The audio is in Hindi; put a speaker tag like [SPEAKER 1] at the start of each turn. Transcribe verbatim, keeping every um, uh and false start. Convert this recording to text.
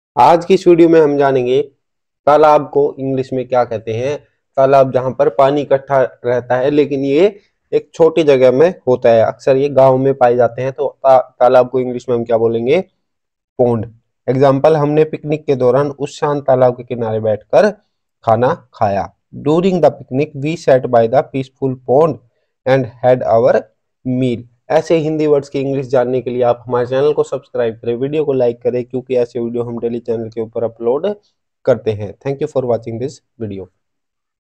[SPEAKER 1] आज की इस वीडियो में हम जानेंगे तालाब को इंग्लिश में क्या कहते हैं। तालाब जहां पर पानी इकट्ठा रहता है, लेकिन ये एक छोटी जगह में होता है। अक्सर ये गांव में पाए जाते हैं। तो ता, तालाब को इंग्लिश में हम क्या बोलेंगे? पोंड। एग्जाम्पल, हमने पिकनिक के दौरान उस शांत तालाब के किनारे बैठकर खाना खाया। During the picnic we sat by the peaceful pond and had our meal. ऐसे हिंदी वर्ड्स की इंग्लिश जानने के लिए आप हमारे चैनल को सब्सक्राइब करें, वीडियो को लाइक करें, क्योंकि ऐसे वीडियो हम डेली चैनल के ऊपर अपलोड करते हैं। Thank you for watching this video.